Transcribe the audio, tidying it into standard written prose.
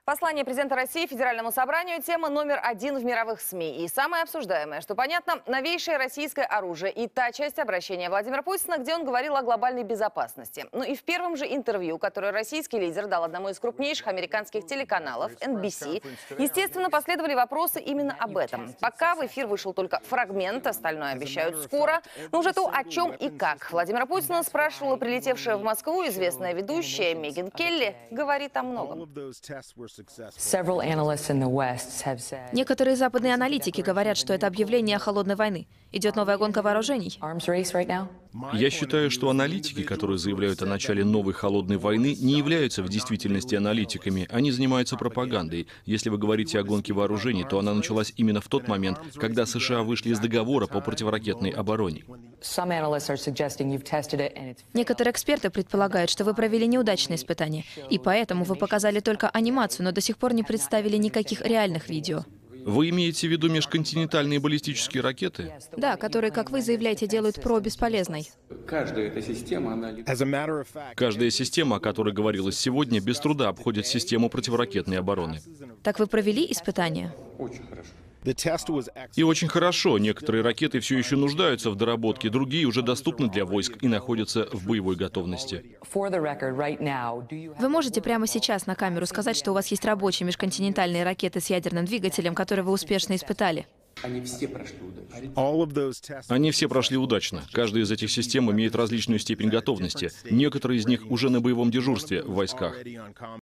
Послание президента России Федеральному собранию – тема номер один в мировых СМИ. И самое обсуждаемое, что понятно, новейшее российское оружие и та часть обращения Владимира Путина, где он говорил о глобальной безопасности. Ну и в первом же интервью, которое российский лидер дал одному из крупнейших американских телеканалов NBC, естественно, последовали вопросы именно об этом. Пока в эфир вышел только фрагмент, остальное обещают скоро. Но уже то, о чем и как Владимира Путина спрашивала прилетевшая в Москву известная ведущая Меган Келли, говорит о многом. Некоторые западные аналитики говорят, что это объявление холодной войны. Идет новая гонка вооружений. Я считаю, что аналитики, которые заявляют о начале новой холодной войны, не являются в действительности аналитиками. Они занимаются пропагандой. Если вы говорите о гонке вооружений, то она началась именно в тот момент, когда США вышли из договора по противоракетной обороне. Некоторые эксперты предполагают, что вы провели неудачные испытания, и поэтому вы показали только анимацию, но до сих пор не представили никаких реальных видео. Вы имеете в виду межконтинентальные баллистические ракеты? Да, которые, как вы заявляете, делают ПРО бесполезной. Каждая система, о которой говорилось сегодня, без труда обходит систему противоракетной обороны. Так вы провели испытания? И очень хорошо. Некоторые ракеты все еще нуждаются в доработке, другие уже доступны для войск и находятся в боевой готовности. Вы можете прямо сейчас на камеру сказать, что у вас есть рабочие межконтинентальные ракеты с ядерным двигателем, которые вы успешно испытали? Они все прошли удачно. Каждая из этих систем имеет различную степень готовности. Некоторые из них уже на боевом дежурстве в войсках.